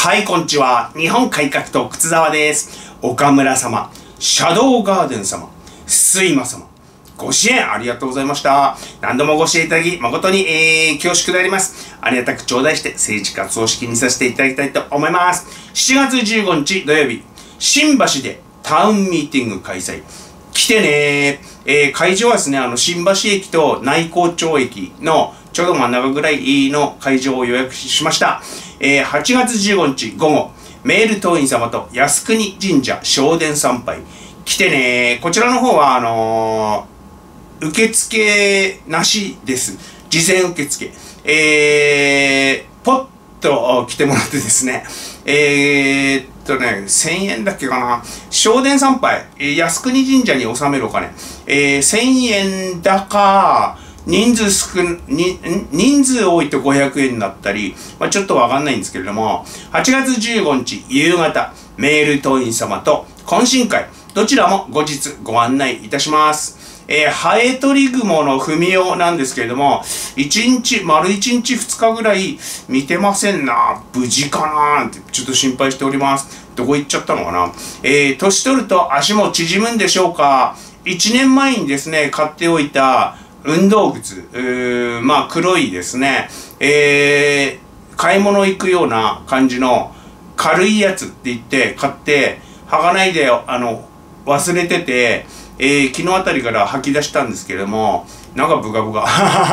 はい、こんにちは。日本改革党靴沢です。岡村様、シャドウガーデン様、睡魔様、ご支援ありがとうございました。何度もご支援いただき、誠に、恐縮であります。ありがたく頂戴して政治活動式にさせていただきたいと思います。7月15日土曜日、新橋でタウンミーティング開催。来てねー。会場はですね、新橋駅と内港町駅のちょうど真ん中ぐらいの会場を予約しました。8月15日午後、メール党員様と靖国神社正殿参拝。来てねー。こちらの方は、受付なしです。事前受付。ポッと来てもらってですね。1000円だっけかな。正殿参拝、靖国神社に納めるお金。1000円だか、人数多いと500円だったり、ちょっとわかんないんですけれども、8月15日夕方、メール党員様と懇親会、どちらも後日ご案内いたします。ハエトリグモの踏みようなんですけれども、丸1日2日ぐらい見てませんな。無事かなーってちょっと心配しております。どこ行っちゃったのかな。年取ると足も縮むんでしょうか。1年前にですね、買っておいた運動靴、黒いですね、買い物行くような感じの軽いやつって言って買って履かないで忘れてて、昨日あたりから履き出したんですけれども、なんかブカブカ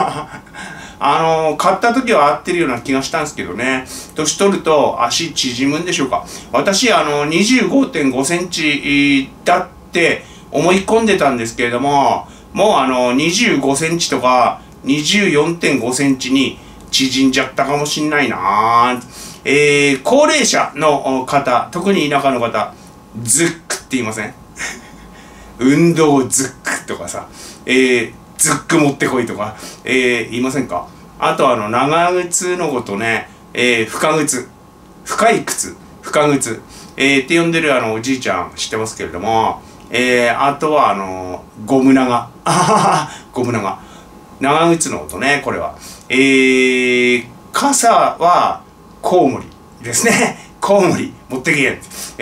買った時は合ってるような気がしたんですけどね、年取ると足縮むんでしょうか。私25.5 センチだって思い込んでたんですけれども、もう25センチとか 24.5 センチに縮んじゃったかもしんないな。高齢者の方、特に田舎の方、ズックって言いません運動ズックとかさ、ズック持ってこいとか、言いませんか。あと長靴のことね、深靴、深い靴、深靴、って呼んでるおじいちゃん知ってますけれども、あとはゴム長ゴム長長靴のことね、これは。傘はコウモリですねコウモリ持ってけ。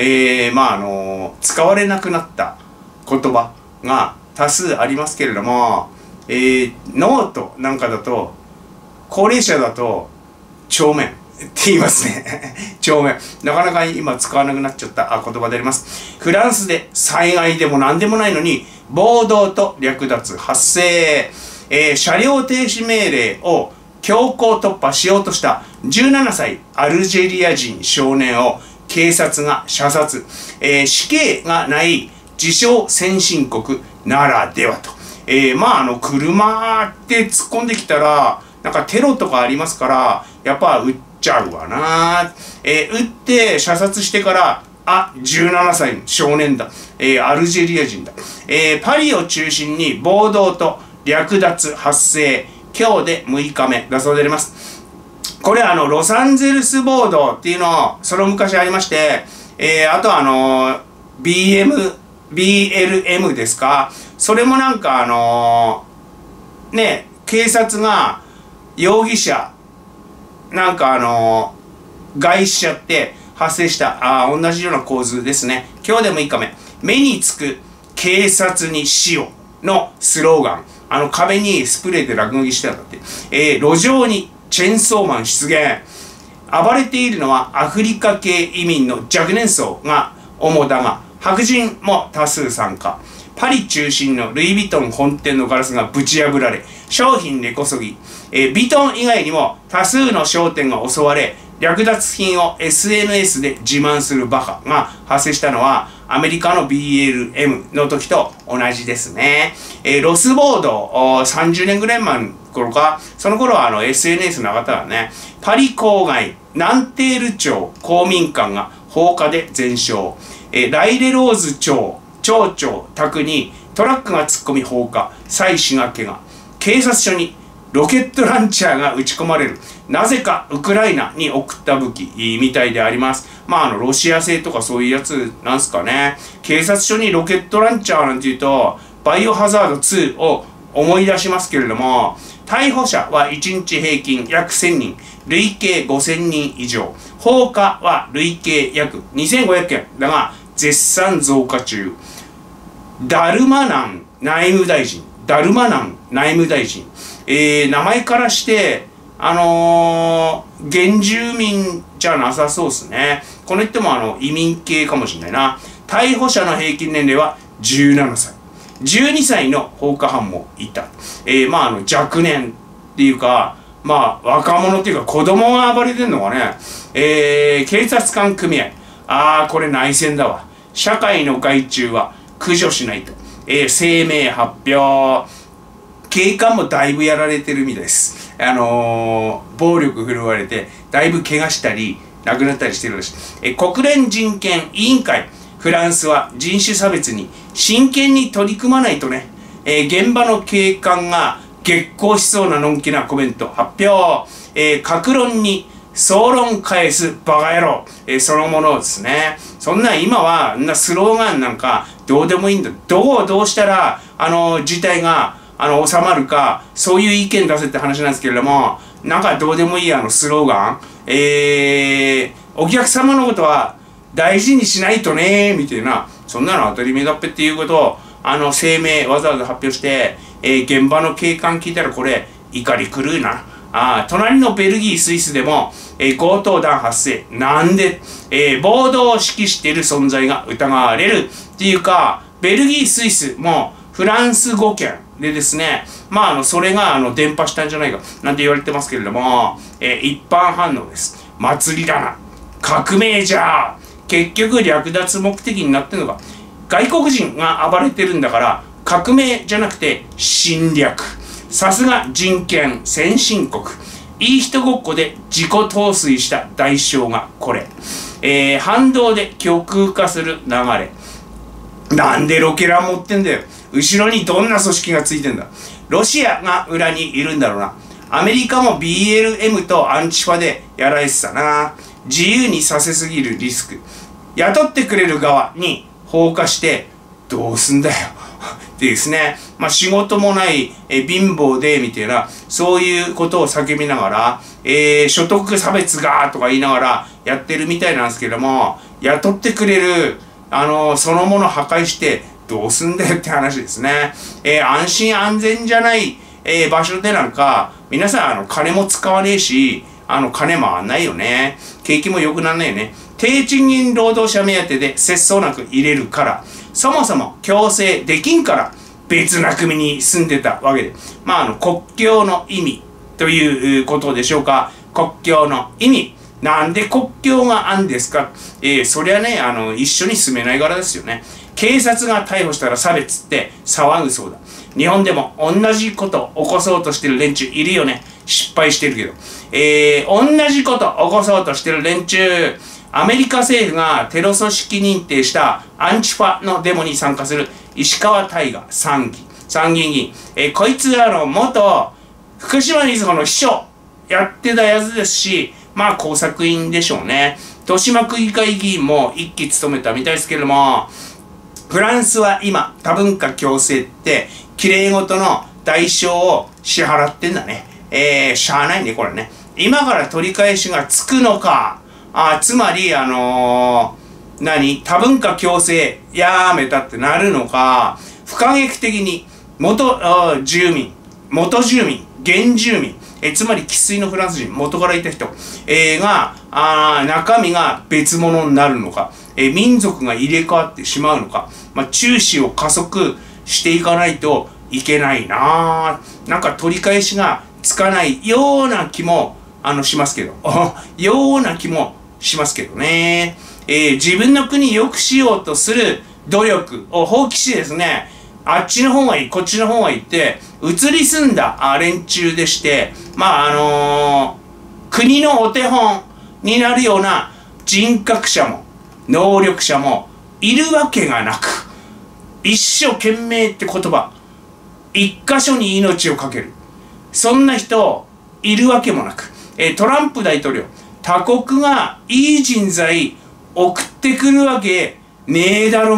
使われなくなった言葉が多数ありますけれども、ノートなんかだと、高齢者だと帳面って言いますね帳面、なかなか今使わなくなっちゃった言葉であります。フランスで災害でも何でもないのに暴動と略奪発生。車両停止命令を強行突破しようとした17歳アルジェリア人少年を警察が射殺。死刑がない自称先進国ならではと。車って突っ込んできたらなんかテロとかありますから、やっぱ撃っちゃうわな。撃って射殺してから、17歳の少年だ。アルジェリア人だ。パリを中心に暴動と略奪発生。今日で6日目だそうであります。これロサンゼルス暴動っていうのその昔ありまして、あとBLM ですか。それもなんか警察が容疑者なんか害しちゃって発生した同じような構図ですね。今日で6日目、目につく警察に死をのスローガン、壁にスプレーで落書きしてあったって。路上にチェンソーマン出現。暴れているのはアフリカ系移民の若年層が主だが、白人も多数参加。パリ中心のルイ・ヴィトン本店のガラスがぶち破られ、商品根こそぎ。ヴィトン以外にも多数の商店が襲われ、略奪品を SNS で自慢するバカが発生したのはアメリカの BLM の時と同じですね。ロス暴動30年ぐらい前の頃か、その頃はSNS なかったからね。パリ郊外ナンテール町公民館が放火で全焼。ライレローズ町町長宅にトラックが突っ込み放火、妻子が怪我。警察署にロケットランチャーが撃ち込まれる。なぜかウクライナに送った武器みたいであります。ロシア製とかそういうやつなんすかね。警察署にロケットランチャーなんていうと、バイオハザード2を思い出しますけれども、 逮捕者は1日平均約1000人、累計5000人以上。放火は累計約2500件だが、絶賛増加中。ダルマナン内務大臣。名前からして、原住民じゃなさそうですね。この人も移民系かもしれないな。逮捕者の平均年齢は17歳。12歳の放火犯もいた。若年っていうか、若者っていうか子供が暴れてんのかね。警察官組合。これ内戦だわ。社会の害虫は駆除しないと。声明発表。警官もだいぶやられてるみたいです。暴力振るわれて、だいぶ怪我したり、亡くなったりしてるらしい。国連人権委員会。フランスは人種差別に真剣に取り組まないとね。現場の警官が激高しそうなのんきなコメント発表。各論に総論返すバカ野郎。そのものですね。そんな今は、スローガンなんかどうでもいいんだ。どうしたら、事態が、収まるか、そういう意見出せって話なんですけれども、なんかどうでもいいスローガン。お客様のことは大事にしないとね、みたいな、そんなの当たり前だっぺっていうことを、声明わざわざ発表して、現場の警官聞いたらこれ、怒り狂うな。隣のベルギー、スイスでも、強盗団発生。なんで、暴動を指揮している存在が疑われる。っていうか、ベルギー、スイスもフランス語圏でですね、それが伝播したんじゃないか、なんて言われてますけれども、一般反応です。祭りだな。革命じゃ。結局略奪目的になってるのか。外国人が暴れてるんだから、革命じゃなくて侵略。さすが人権先進国。いい人ごっこで自己陶酔した代償がこれ。反動で極右化する流れ。なんでロケラン持ってんだよ。後ろにどんな組織がついてんだ。ロシアが裏にいるんだろうな。アメリカも BLM とアンチファでやられてたな。自由にさせすぎるリスク。雇ってくれる側に放火してどうすんだよ。でですね、仕事もない貧乏でみたいな、そういうことを叫びながら、所得差別がとか言いながらやってるみたいなんですけども、雇ってくれるそのもの破壊してどうすんだよって話ですね。安心安全じゃない、場所でなんか皆さん金も使わねえし、金回んないよね。景気も良くなんないよね。低賃金労働者目当てで節操なく入れるから、そもそも強制できんから別な国に住んでたわけで。国境の意味ということでしょうか。国境の意味。なんで国境があんですか。そりゃね、一緒に住めないからですよね。警察が逮捕したら差別って騒ぐそうだ。日本でも同じこと起こそうとしてる連中いるよね。失敗してるけど。同じこと起こそうとしてる連中、アメリカ政府がテロ組織認定したアンチファのデモに参加する石川大我参議院議員。こいつ元福島みずほの秘書やってたやつですし、工作員でしょうね。豊島区議会議員も一期務めたみたいですけれども、フランスは今、多文化共生って、綺麗事の代償を支払ってんだね。しゃあないね、これね。今から取り返しがつくのか。つまり、多文化共生やめたってなるのか、不可逆的に元住民、原住民、つまり生粋のフランス人、元からいた人、が、中身が別物になるのか、民族が入れ替わってしまうのか、中止を加速していかないといけないなぁ。なんか取り返しがつかないような気も、しますけど、ね。自分の国良くしようとする努力を放棄しですね、あっちの方がいい、こっちの方がいいって、移り住んだ連中でして、国のお手本になるような人格者も、能力者もいるわけがなく、一生懸命って言葉、一箇所に命をかける。そんな人いるわけもなく、トランプ大統領、他国がいい人材送ってくるわけねえだろうが。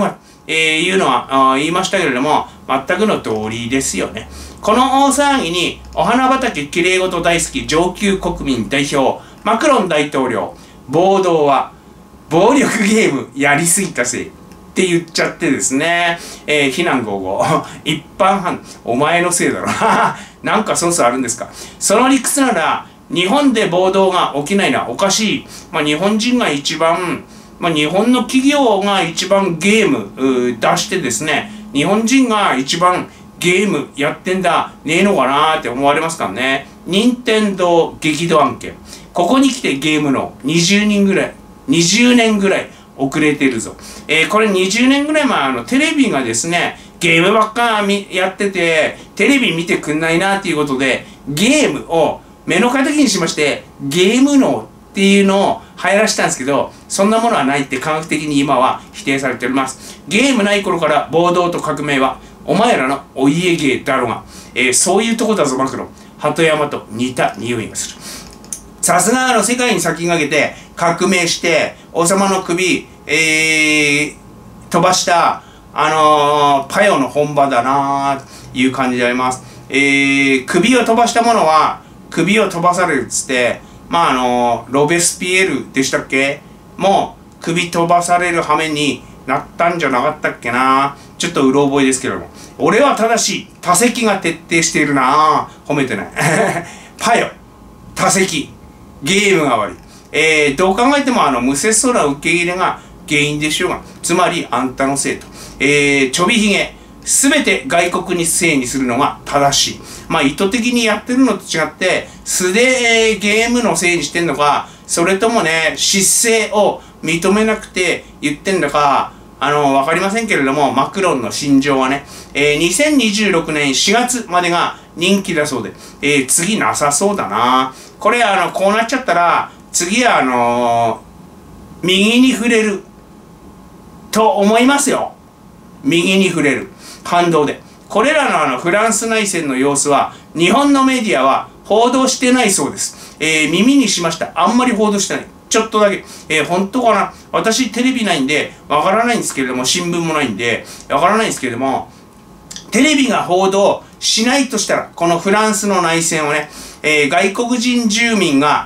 いうのは言いましたけれども、全くの通りですよね。この大騒ぎにお花畑きれいごと大好き上級国民代表マクロン大統領、暴動は暴力ゲームやりすぎたせいって言っちゃってですね、非難合々一般犯、お前のせいだろなんかソースあるんですか。その理屈なら日本で暴動が起きないのはおかしい。日本人が一番、日本の企業が一番ゲーム出してですね、日本人が一番ゲームやってんだねえのかなーって思われますからね。任天堂激怒案件。ここに来てゲームの20年ぐらい遅れてるぞ。これ20年ぐらい前テレビがですね、ゲームばっかやってて、テレビ見てくんないなっていうことで、ゲームを目の敵にしまして、ゲーム脳っていうのを流行らしたんですけど、そんなものはないって科学的に今は否定されております。ゲームない頃から暴動と革命は、お前らのお家芸だろうが、そういうとこだぞマクロン。鳩山と似た匂いがする。さすが世界に先駆けて革命して王様の首、飛ばしたパヨの本場だなという感じであります。首を飛ばしたものは首を飛ばされるっつって、ロベスピエールでしたっけもう首飛ばされる羽目になったんじゃなかったっけな。ちょっとうろ覚えですけども、俺はただし多席が徹底しているな。褒めてないパヨ多席ゲームが悪い。どう考えても無節操な受け入れが原因でしょうが、つまりあんたのせいと。ちょびひげすべて外国にせいにするのが正しい。意図的にやってるのと違って素で、ゲームのせいにしてんのか、それともね失勢を認めなくて言ってんのかわかりませんけれども、マクロンの心情はね、2026年4月までが任期だそうで、次なさそうだな。これこうなっちゃったら次は右に触れると思いますよ。右に触れる反動で。これらのフランス内戦の様子は日本のメディアは報道してないそうです。耳にしました。あんまり報道してない。ちょっとだけ。本当かな。私テレビないんでわからないんですけれども、新聞もないんでわからないんですけれども、テレビが報道しないとしたら、このフランスの内戦をね、外国人住民が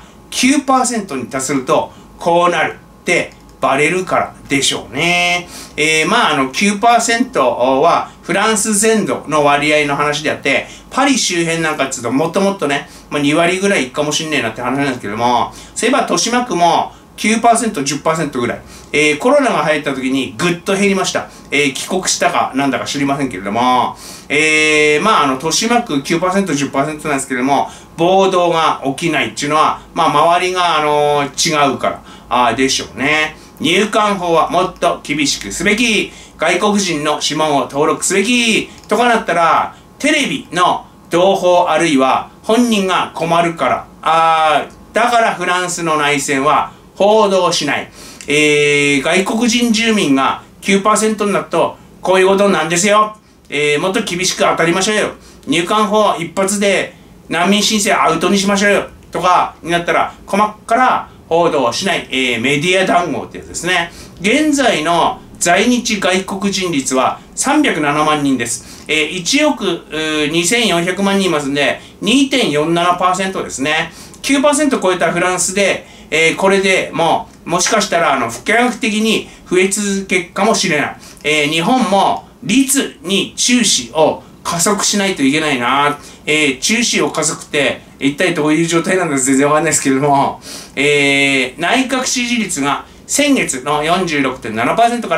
9% に達するとこうなるってバレるからでしょうね。9% はフランス全土の割合の話であって、パリ周辺なんかっつうともっともっとね、2割ぐらいいくかもしんねえなって話なんですけども、そういえば豊島区も 9%、10% ぐらい。コロナが流行った時にぐっと減りました。帰国したかなんだか知りませんけれども、豊島区 9%、10% なんですけれども、暴動が起きないっていうのは、周りが違うからでしょうね。入管法はもっと厳しくすべき、外国人の指紋を登録すべきとかなったら、テレビの同胞あるいは本人が困るから、だからフランスの内戦は報道しない。外国人住民が 9% になるとこういうことなんですよ。もっと厳しく当たりましょうよ。入管法一発で難民申請アウトにしましょうよとかになったら細から報道しない、メディア談合ってやつですね。現在の在日外国人率は307万人です。1億2400万人いますんで 2.47% ですね。9% 超えたフランスで、これでもしかしたら不可逆的に増え続けるかもしれない。日本も率に注視を加速しないといけないな。注視を加速って一体どういう状態なんだか全然わかんないですけれども、内閣支持率が先月の 46.7% から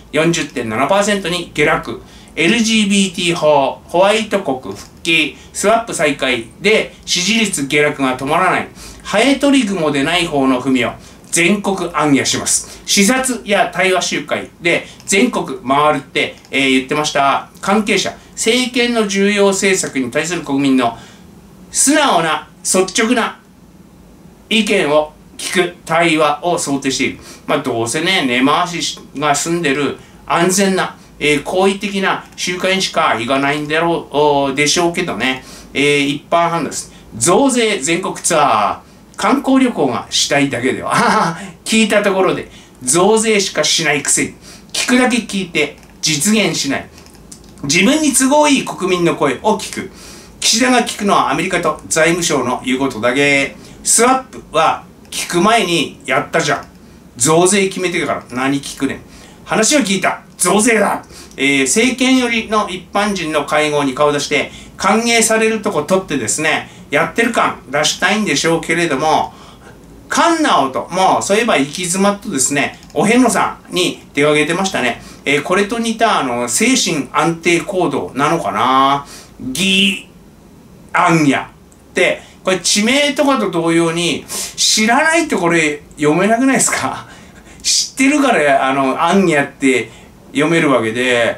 40.7% に下落。LGBT 法、ホワイト国復帰、スワップ再開で支持率下落が止まらない。ハエトリグモでない方の文を全国暗夜します。視察や対話集会で全国回るって、言ってました関係者、政権の重要政策に対する国民の素直な率直な意見を聞く対話を想定している。どうせね、根回しが済んでる安全な、好意的な集会にしか行かないんだろうでしょうけどね、一般判断です。増税全国ツアー、観光旅行がしたいだけでは聞いたところで増税しかしないくせに聞くだけ聞いて実現しない。自分に都合いい国民の声を聞く。岸田が聞くのはアメリカと財務省の言うことだけ。スワップは聞く前にやったじゃん。増税決めてるから何聞くねん。話は聞いた。増税だ。政権寄りの一般人の会合に顔出して歓迎されるとこ取ってですね、やってる感出したいんでしょうけれども、菅直人もそういえば行き詰まっとですね、お遍路さんに手を挙げてましたね。これと似た精神安定行動なのかな。ギアンヤって、これ地名とかと同様に知らないとこれ読めなくないですか？知ってるからアンヤって読めるわけで、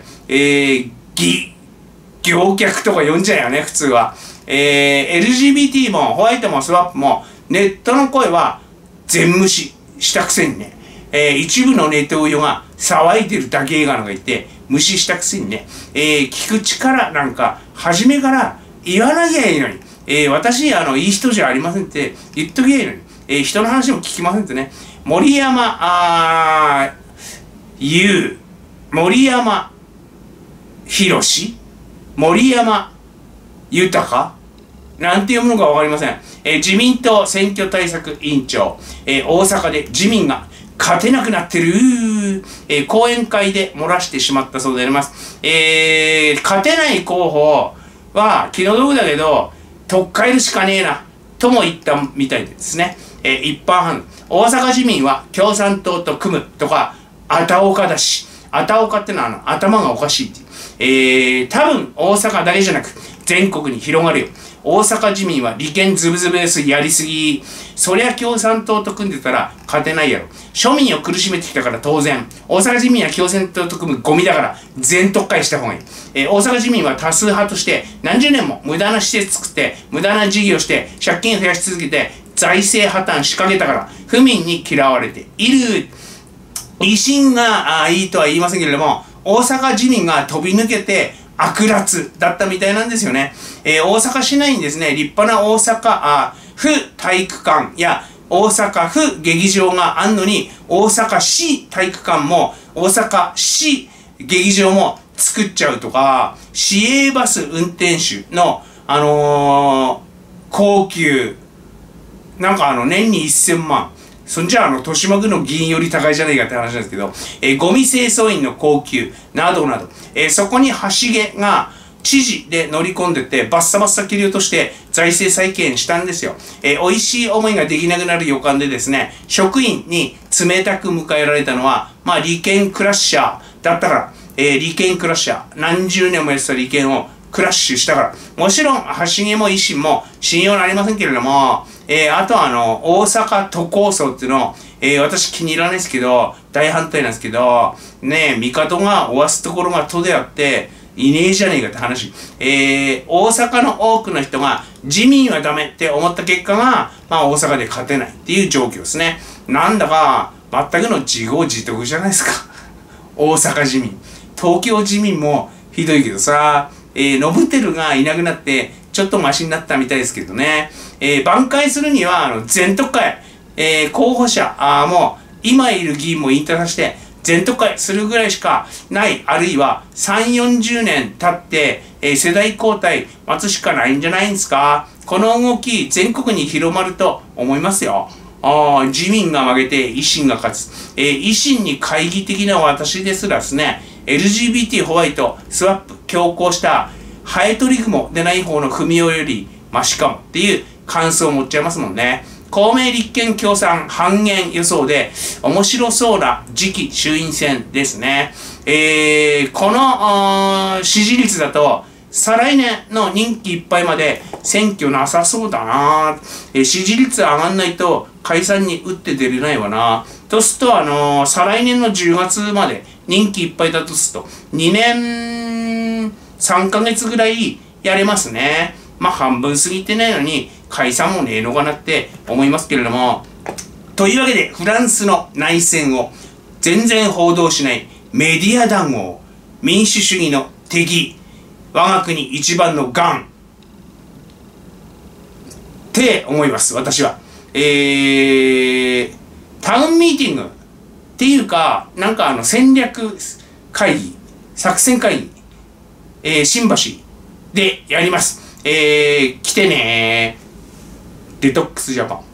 行客とか読んじゃうよね、普通は。LGBT もホワイトもスワップもネットの声は全無視したくせにね、一部のネットウヨが騒いでるだけがのがいて無視したくせにね、聞く力なんか初めから言わなきゃいいのに、私いい人じゃありませんって言っときゃいいのに、人の話も聞きませんってね。森山森山博森山豊なんて読むのかわかりません。自民党選挙対策委員長、大阪で自民が勝てなくなってる、講演会で漏らしてしまったそうであります。勝てない候補は気の毒だけど、取っ換えるしかねえな、とも言ったみたいですね。一般判大阪自民は共産党と組むとか、あたおかだし、あたおかってのは頭がおかしいっていう。多分大阪だけじゃなく、全国に広がるよ。大阪自民は利権ズブズブです。やりすぎ。そりゃ共産党と組んでたら勝てないやろ。庶民を苦しめてきたから当然。大阪自民は共産党と組むゴミだから全特会した方がいい。大阪自民は多数派として何十年も無駄な施設作って、無駄な事業して、借金増やし続けて、財政破綻しかけたから、府民に嫌われている。維新がいいとは言いませんけれども、大阪自民が飛び抜けて悪辣だったみたいなんですよね。大阪市内にですね、立派な大阪府体育館や大阪府劇場があんのに、大阪市体育館も大阪市劇場も作っちゃうとか、市営バス運転手の高級なんか年に1000万。そんじゃ豊島区の議員より高いじゃないかって話なんですけど、ゴミ清掃員の高級などなど、そこに橋毛が知事で乗り込んでってバッサバッサ切り落として財政再建したんですよ。美味しい思いができなくなる予感でですね、職員に冷たく迎えられたのは、利権クラッシャーだったから、利権クラッシャー、何十年もやってた利権をクラッシュしたから。もちろん、橋毛も維新も信用なりませんけれども、あとは大阪都構想っていうのを、私気に入らないですけど、大反対なんですけど、ね、帝がおわすところが都であって、いねえじゃねえかって話。大阪の多くの人が自民はダメって思った結果が、大阪で勝てないっていう状況ですね。なんだか、全くの自業自得じゃないですか。大阪自民。東京自民もひどいけどさ、ノブテルがいなくなって、ちょっとマシになったみたいですけどね。挽回するには、全特会、候補者も、今いる議員も引退させて、全特会するぐらいしかない、あるいは3、40年経って、世代交代待つしかないんじゃないんですか。この動き、全国に広まると思いますよ。自民が負けて維新が勝つ。維新に懐疑的な私ですらですね、LGBT ホワイト、スワップ、強行したハエトリグモでない方の踏みよりマシかもっていう感想を持っちゃいますもんね。公明立憲共産半減予想で面白そうな次期衆院選ですね。この支持率だと再来年の任期いっぱいまで選挙なさそうだな。支持率上がんないと解散に打って出れないわな。とすると再来年の10月まで任期いっぱいだとすると2年3ヶ月ぐらいやれますね。半分過ぎてないのに解散もねえのかなって思いますけれども。というわけでフランスの内戦を全然報道しないメディア談合、民主主義の敵、我が国一番の癌って思います、私は。タウンミーティングっていうか、戦略会議作戦会議、新橋でやります。来てねー。デトックスジャパン。